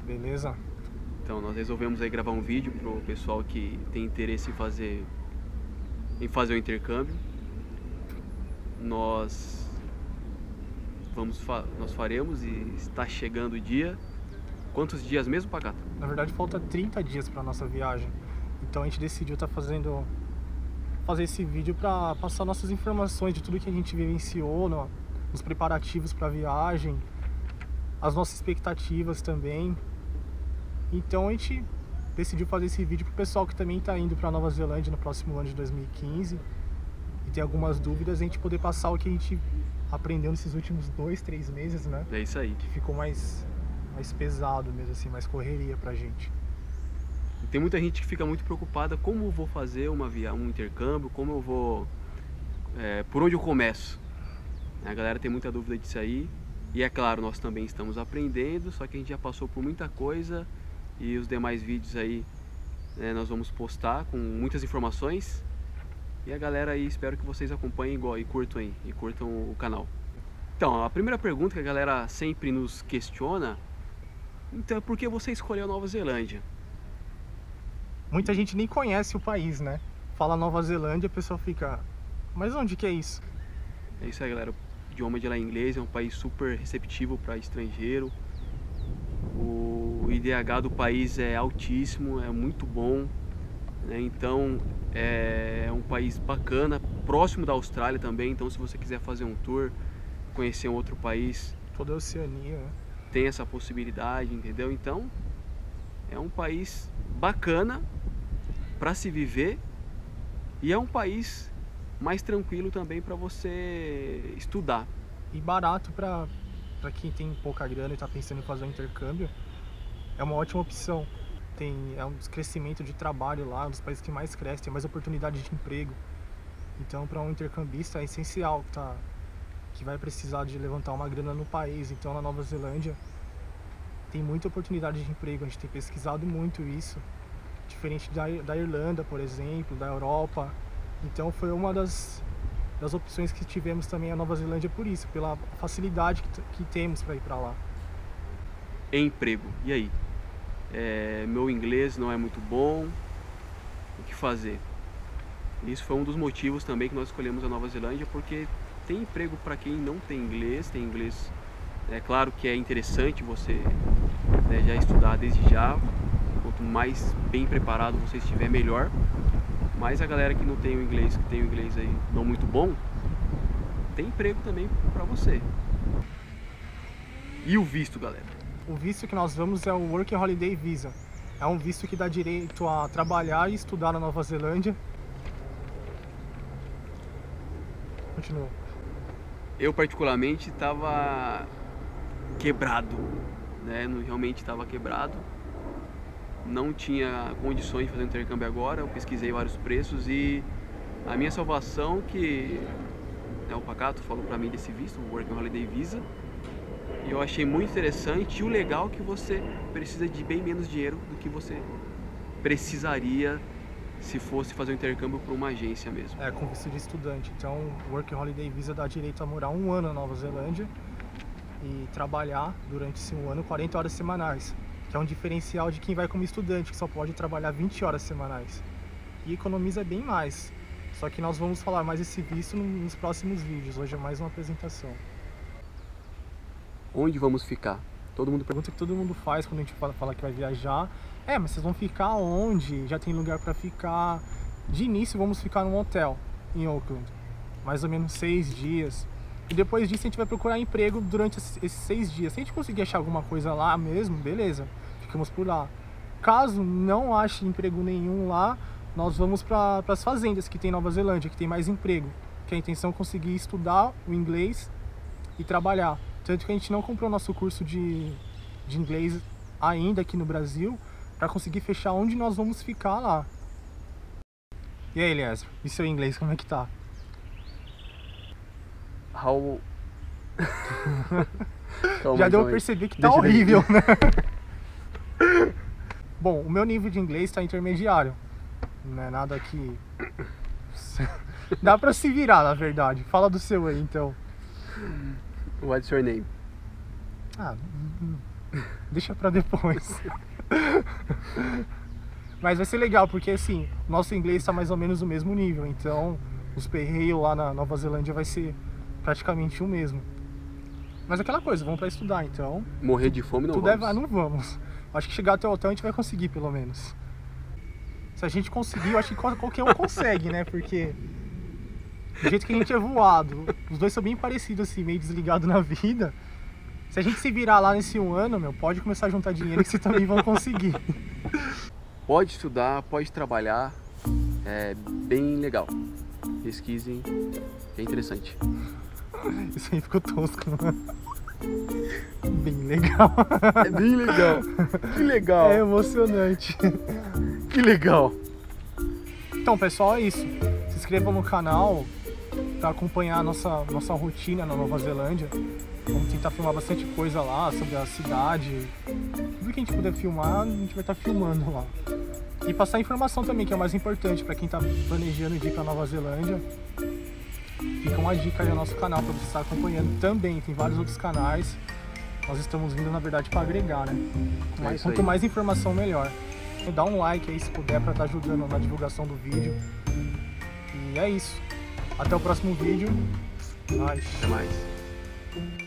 Beleza? Então nós resolvemos aí gravar um vídeo pro pessoal que tem interesse em fazer o intercâmbio. Nós faremos e está chegando o dia. Quantos dias mesmo, Pagato? Na verdade falta 30 dias para nossa viagem. Então a gente decidiu fazer esse vídeo para passar nossas informações de tudo que a gente vivenciou nos preparativos para a viagem, as nossas expectativas também. Então a gente decidiu fazer esse vídeo pro pessoal que também está indo para Nova Zelândia no próximo ano de 2015 e tem algumas dúvidas, a gente poder passar o que a gente aprendeu nesses últimos 2, 3 meses, né? É isso aí. Que ficou mais pesado mesmo, assim, mais correria pra gente. Tem muita gente que fica muito preocupada como eu vou fazer um intercâmbio, como eu vou... por onde eu começo. A galera tem muita dúvida disso aí. E é claro, nós também estamos aprendendo, só que a gente já passou por muita coisa. E os demais vídeos aí nós vamos postar com muitas informações. E a galera aí, espero que vocês acompanhem e curtam o canal. Então, a primeira pergunta que a galera sempre nos questiona, então, é por que você escolheu Nova Zelândia? Muita gente nem conhece o país, né? Fala Nova Zelândia, a pessoa fica, mas onde que é isso? É isso aí, galera. O idioma de lá é inglês, é um país super receptivo para estrangeiro. O IDH do país é altíssimo, é muito bom, né? Então é um país bacana, próximo da Austrália também. Então, se você quiser fazer um tour, conhecer um outro país, toda a Oceania, né? Tem essa possibilidade, entendeu? Então é um país bacana para se viver e é um país mais tranquilo também para você estudar. E barato para quem tem pouca grana e está pensando em fazer um intercâmbio, é uma ótima opção. É um crescimento de trabalho lá, um dos países que mais cresce, tem mais oportunidade de emprego. Então, para um intercambista é essencial, que vai precisar de levantar uma grana no país. Então, na Nova Zelândia tem muita oportunidade de emprego, a gente tem pesquisado muito isso, diferente da Irlanda, por exemplo, da Europa. Então foi uma das opções que tivemos também a Nova Zelândia por isso, pela facilidade que temos para ir para lá. Emprego, e aí? Meu inglês não é muito bom, o que fazer? Isso foi um dos motivos também que nós escolhemos a Nova Zelândia, porque tem emprego para quem não tem inglês. É claro que é interessante você já estudar desde já, quanto mais bem preparado você estiver, melhor. Mas a galera que não tem o inglês, que tem o inglês aí não muito bom, tem emprego também para você. E o visto, galera? O visto que nós vamos é o Working Holiday Visa. É um visto que dá direito a trabalhar e estudar na Nova Zelândia. Continua. Eu particularmente estava quebrado, né? Realmente estava quebrado. Não tinha condições de fazer um intercâmbio agora. Eu pesquisei vários preços e a minha salvação, que o Pacato falou para mim desse visto, o Working Holiday Visa, e eu achei muito interessante. E o legal é que você precisa de bem menos dinheiro do que você precisaria se fosse fazer um intercâmbio por uma agência mesmo. Com visto de estudante. Então, o Working Holiday Visa dá direito a morar 1 ano na Nova Zelândia e trabalhar durante esse 1 ano 40 horas semanais, que é um diferencial de quem vai como estudante, que só pode trabalhar 20 horas semanais. E economiza bem mais. Só que nós vamos falar mais desse visto nos próximos vídeos. Hoje é mais uma apresentação. Onde vamos ficar? Todo mundo pergunta que todo mundo faz quando a gente fala que vai viajar. Mas vocês vão ficar onde? Já tem lugar para ficar? De início vamos ficar num hotel em Auckland, mais ou menos 6 dias. E depois disso a gente vai procurar emprego durante esses 6 dias. Se a gente conseguir achar alguma coisa lá mesmo, beleza, ficamos por lá. Caso não ache emprego nenhum lá, nós vamos para as fazendas que tem em Nova Zelândia, que tem mais emprego. Que a intenção é conseguir estudar o inglês e trabalhar. Tanto que a gente não comprou nosso curso de inglês ainda aqui no Brasil, para conseguir fechar onde nós vamos ficar lá. E aí, Elias, e seu inglês, como é que tá? Já deu pra perceber que tá horrível, né? Bom, o meu nível de inglês tá intermediário. Não é nada que... Dá pra se virar, na verdade. Fala do seu aí, então. What's your name? Deixa pra depois. Mas vai ser legal, porque assim, nosso inglês está mais ou menos no mesmo nível, então os perreios lá na Nova Zelândia vai ser praticamente o mesmo. Mas aquela coisa, vamos pra estudar, então... Morrer de fome não tudo vamos. não vamos. Acho que chegar até o hotel a gente vai conseguir, pelo menos. Se a gente conseguir, eu acho que qualquer um consegue, né? Porque do jeito que a gente é voado, os dois são bem parecidos assim, meio desligados na vida. Se a gente se virar lá nesse 1 ano, meu, pode começar a juntar dinheiro que vocês também vão conseguir. Pode estudar, pode trabalhar, é bem legal. Pesquisem, é interessante. Isso aí ficou tosco, mano. Bem legal. É bem legal. Que legal. É emocionante. Que legal. Então, pessoal, é isso. Se inscrevam no canal para acompanhar a nossa rotina na Nova Zelândia. Vamos tentar filmar bastante coisa lá sobre a cidade. Tudo que a gente puder filmar, a gente vai estar filmando lá. E passar informação também, que é o mais importante para quem está planejando de ir para Nova Zelândia. Fica uma dica aí no nosso canal para você estar acompanhando também. Tem vários outros canais. Nós estamos vindo, na verdade, para agregar, né? Quanto mais informação, melhor. Então, dá um like aí se puder para estar ajudando na divulgação do vídeo. E é isso. Até o próximo vídeo. Até mais.